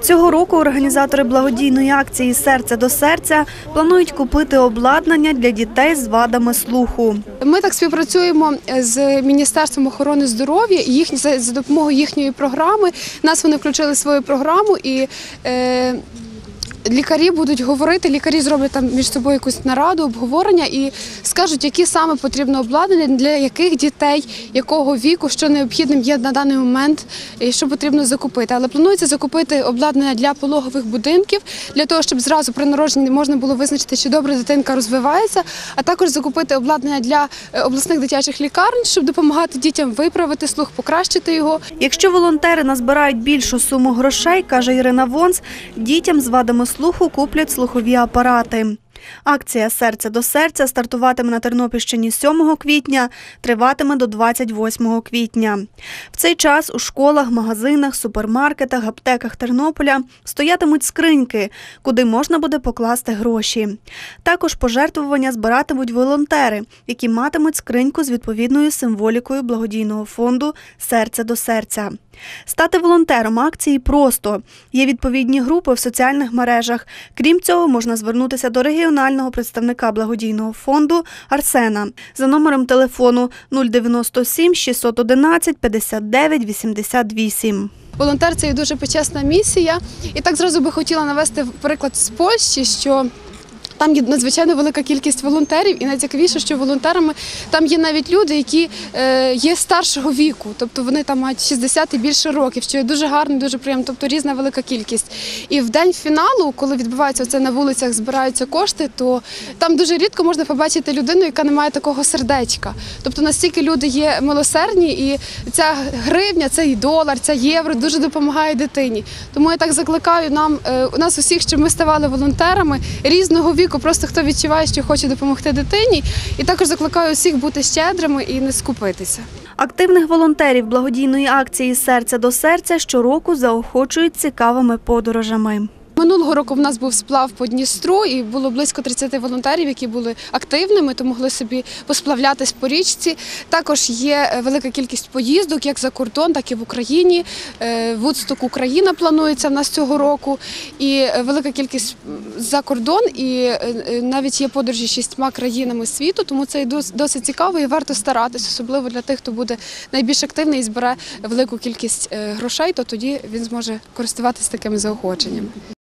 Цього року організатори благодійної акції «Серце до серця» планують купити обладнання для дітей з вадами слуху. Ми так співпрацюємо з Міністерством охорони здоров'я і за допомогою їхньої програми. Нас вони включили в свою програму і лікарі будуть говорити, лікарі зроблять там між собою якусь нараду, обговорення і скажуть, які саме потрібно обладнання, для яких дітей, якого віку, що необхідним є на даний момент і що потрібно закупити. Але планується закупити обладнання для пологових будинків, для того, щоб зразу при народженні можна було визначити, чи добре дитинка розвивається, а також закупити обладнання для обласних дитячих лікарень, щоб допомагати дітям виправити слух, покращити його. Якщо волонтери назбирають більшу суму грошей, каже Ірина Вонс, дітям з вадами слуху куплять слухові апарати. Акція «Серце до серця» стартуватиме на Тернопільщині 7 квітня, триватиме до 28 квітня. В цей час у школах, магазинах, супермаркетах, аптеках Тернополя стоятимуть скриньки, куди можна буде покласти гроші. Також пожертвування збиратимуть волонтери, які матимуть скриньку з відповідною символікою благодійного фонду «Серце до серця». Стати волонтером акції просто. Є відповідні групи в соціальних мережах. Крім цього, можна звернутися до регіонального представника благодійного фонду Арсена за номером телефону 097 611 59 88. Волонтер – це дуже почесна місія. І так зразу би хотіла навести приклад з Польщі, що там є надзвичайно велика кількість волонтерів, і найцікавіше, що волонтерами там є навіть люди, які є старшого віку, тобто вони там мають 60 і більше років, що є дуже гарно, дуже приємно, тобто різна велика кількість. І в день фіналу, коли відбувається це на вулицях, збираються кошти, то там дуже рідко можна побачити людину, яка не має такого сердечка. Тобто настільки люди є милосердні, і ця гривня, цей долар, ця євро дуже допомагає дитині. Тому я так закликаю нас усіх, щоб ми ставали волонтерами різного віку, просто хто відчуває, що хоче допомогти дитині. І також закликаю усіх бути щедрими і не скупитися. Активних волонтерів благодійної акції «Серце до серця» щороку заохочують цікавими подорожами. Минулого року в нас був сплав по Дністру і було близько 30 волонтерів, які були активними, то могли собі посплавлятись по річці. Також є велика кількість поїздок як за кордон, так і в Україні. Вудсток Україна планується в нас цього року. І велика кількість за кордон, і навіть є подорожі 6 країнами світу, тому це досить цікаво і варто старатися, особливо для тих, хто буде найбільш активний і збере велику кількість грошей, то тоді він зможе користуватися такими заохоченнями.